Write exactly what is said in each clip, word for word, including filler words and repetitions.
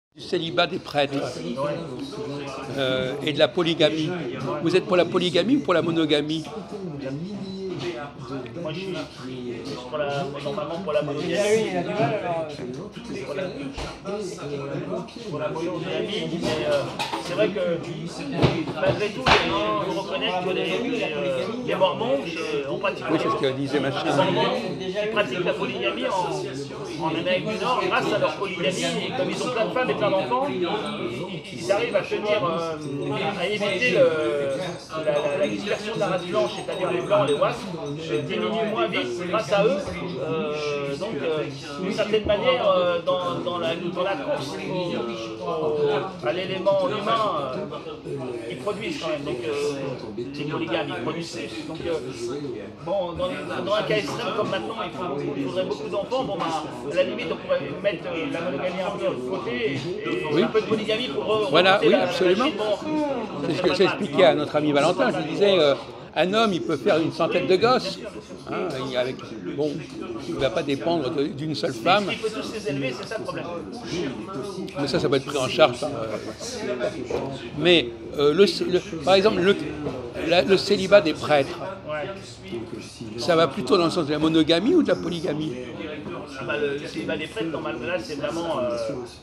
Du célibat des prêtres euh, et de la polygamie. Vous êtes pour la polygamie ou pour la monogamie? Moi, je suis pour la, normalement pour la monogamie. Pour la, pour la monogamie, mais euh, c'est vrai que malgré tout, il faut reconnaître que les, les, euh, les Mormons, en pratique, oui, c'est ce que disait machin. Les Mormons, ils pratiquent la polygamie en, en Amérique du Nord grâce à leur polygamie. Et comme ils ont plein de femmes et plein d'enfants, ils, ils arrivent à tenir, euh, à éviter le, la, la, la dispersion de la race blanche, c'est-à-dire les blancs, les wasps, diminuent moins vite grâce à eux. Euh, donc, euh, d'une certaine manière, euh, dans, dans, la, dans la course au, au, à l'élément humain, euh, ils produisent quand même. Donc, euh, les polygames, ils produisent plus. Donc, euh, bon, dans, les, dans un cas extrême comme maintenant, il, faut beaucoup, il faudrait beaucoup d'enfants. Bon, bah, à la limite, on pourrait mettre euh, la monogamie un peu de côté et, et oui. un peu de polygamie pour. Voilà, oui, la, absolument. bon, c'est ce que j'ai expliqué à notre ami Valentin. Je disais. Euh, Un homme, il peut faire une centaine de gosses. Hein, avec, bon, il ne va pas dépendre d'une seule femme. Il peut tous les élever, c'est ça le problème. Mais ça, ça va être pris en charge par... Euh, mais, euh, le, le, par exemple, le, la, le célibat des prêtres, ça va plutôt dans le sens de la monogamie ou de la polygamie? Ah bah, le, le célibat des prêtres, normalement, là, c'est vraiment... Euh,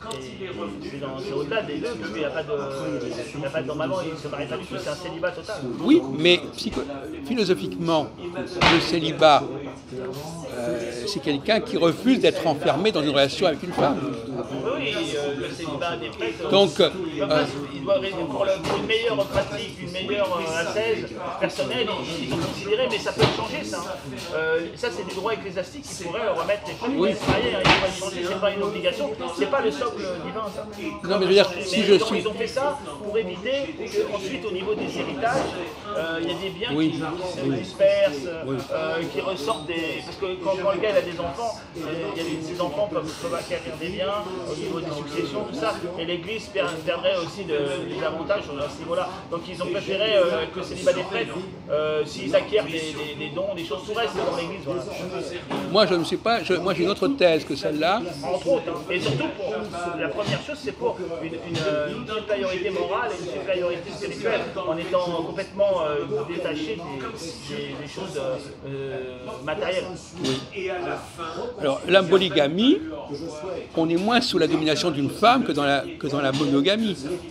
c'est au-delà des deux, parce qu'il n'y a pas de... Il n'y a pas de normalement, il ne se marie pas du tout, c'est un célibat total. Oui, mais psycho, philosophiquement, le célibat, euh, c'est quelqu'un qui refuse d'être enfermé dans une relation avec une femme. Oui, euh, le célibat des prêtres... Donc, euh, il doit, pour, le, pour une meilleure pratique, une meilleure euh, ascèse personnelle, ils ont considéré, mais ça peut changer, ça. Euh, ça, c'est du droit ecclésiastique qui pourrait remettre les femmes. Oui. Mariés, hein, ils pourraient changer, c'est pas une obligation, c'est pas le socle divin, ça. Non, mais je veux dire, si je ils, ont, suis... ils ont fait ça pour éviter qu'ensuite, au niveau des héritages, euh, il y a des biens oui. qui se oui. dispersent, oui. euh, qui ressortent des... Parce que quand, quand le gars il a des enfants, il y a des, des enfants peuvent, peuvent acquérir des biens au niveau des successions, tout ça, et l'Église perdrait aussi de, des avantages à ce niveau-là. Donc ils ont préféré euh, que le célibat des prêtres, euh, s'ils acquièrent des, des, des dons, des choses, tout reste dans l'Église. Voilà. Moi, je ne sais pas, je, moi j'ai une autre thèse que celle-là. Entre autres, hein. Et surtout, pour, la première chose, c'est pour une, une, une supériorité morale et une supériorité spirituelle, en étant complètement euh, détaché des, des, des choses euh, matérielles. Oui. Alors, la polygamie, on est moins sous la domination d'une femme que dans la, que dans la monogamie.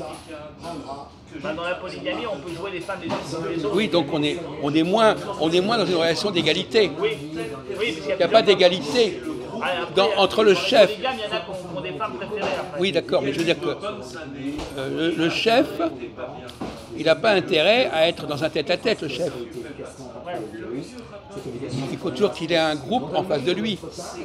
Bah dans la polygamie, on peut jouer les femmes les unes sur les autres. Oui, donc on est, on est, moins, on est moins dans une relation d'égalité. Oui, oui, il n'y a pas d'égalité entre le chef. Il y en a qui ont des femmes préférées. Après. Oui, d'accord, mais je veux dire que euh, le, le chef, il n'a pas intérêt à être dans un tête-à-tête, le chef. Il faut toujours qu'il ait un groupe en face de lui.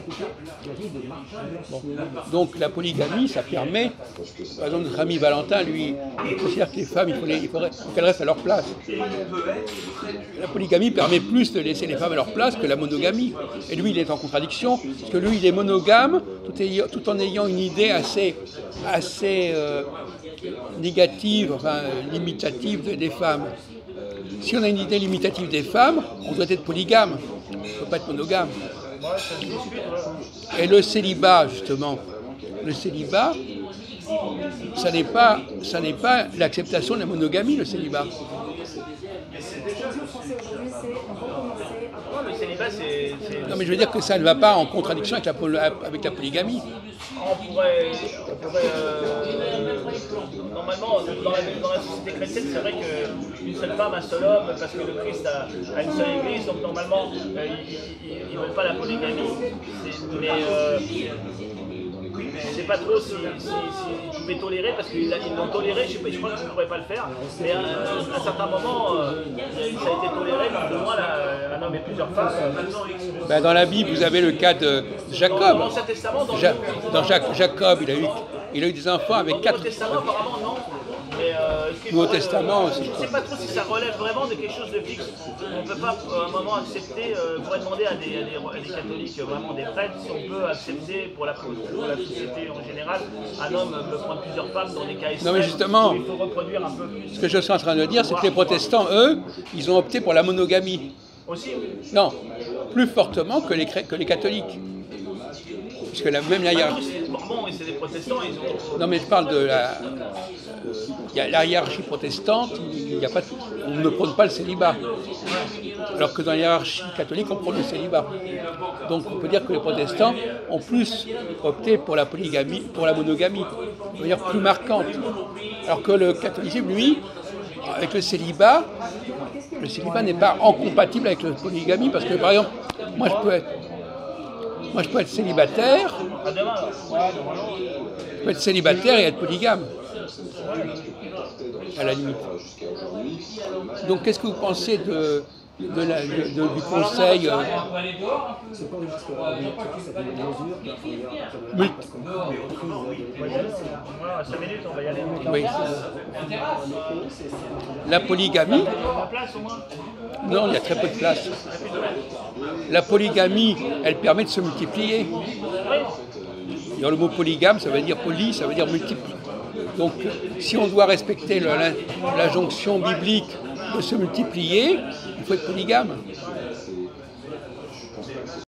Bon. Donc la polygamie, ça permet, par exemple notre ami Valentin, lui, il considère que les femmes, il, faut les, il faudrait qu'elles restent à leur place. La polygamie permet plus de laisser les femmes à leur place que la monogamie. Et lui, il est en contradiction, parce que lui, il est monogame, tout, ayant, tout en ayant une idée assez, assez euh, négative, enfin limitative de, des femmes. Si on a une idée limitative des femmes, on doit être polygame, on ne peut pas être monogame. Et le célibat, justement, le célibat, ça n'est pas, ça n'est pas l'acceptation de la monogamie, le célibat. Non, mais je veux dire que ça ne va pas en contradiction avec la, avec la polygamie. On pourrait, on pourrait euh, normalement, dans la, dans la société chrétienne, c'est vrai qu'une seule femme, un seul homme, parce que le Christ a, a une seule église, donc normalement, euh, ils ne veulent pas la polygamie. Mais euh, je ne sais pas trop si, si, si je pouvais tolérer, parce qu'ils l'ont toléré, je, sais pas, je crois que je ne pourrais pas le faire, mais à, à un certain moment, euh, ça a été toléré, mais pour moi, là, un homme et plusieurs femmes. Euh, ben dans la Bible, vous avez le cas de Jacob. Dans l'Ancien Testament, dans, ja, dans Jac Jacob, il a, eu, il a eu des enfants avec dans quatre... Nouveau Testament, apparemment, non. Mais euh, Nouveau Testament aussi. Je ne sais pas trop si ça relève vraiment de quelque chose de fixe. On ne peut pas à un moment accepter, euh, on pourrait demander à des, à, des, à des catholiques, vraiment des prêtres, si on peut accepter pour la, pour la société en général, un homme peut prendre plusieurs femmes dans des cas extrêmes. Non mais justement, il faut reproduire un peu plus. Ce que je suis en train de dire, c'est que les protestants, eux, ils ont opté pour la monogamie. Aussi? Non, plus fortement que les, que les catholiques. Puisque la, même là, il y a... Mormons et c'est des protestants, ils ont... Non mais je parle de la... Il y a la hiérarchie protestante, il y a pas, on ne prône pas le célibat. Alors que dans la hiérarchie catholique, on prône le célibat. Donc on peut dire que les protestants ont plus opté pour la polygamie, pour la monogamie, on veut dire plus marquante. Alors que le catholicisme, lui, avec le célibat, le célibat n'est pas incompatible avec la polygamie, parce que par exemple, moi je peux être, moi, je peux être célibataire, je peux être célibataire et être polygame, à la limite. Donc qu'est-ce que vous pensez de, de la, de, de, du conseil euh, oui. Oui. La polygamie, non, il y a très peu de place. La polygamie, elle permet de se multiplier. Et le mot polygame, ça veut dire poly, ça veut dire multiple. Donc, si on doit respecter l'injonction biblique de se multiplier, il faut être polygame.